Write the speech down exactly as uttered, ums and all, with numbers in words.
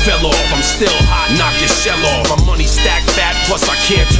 fell off. I'm still hot, knock your shell off. My money stacked fat, plus I can't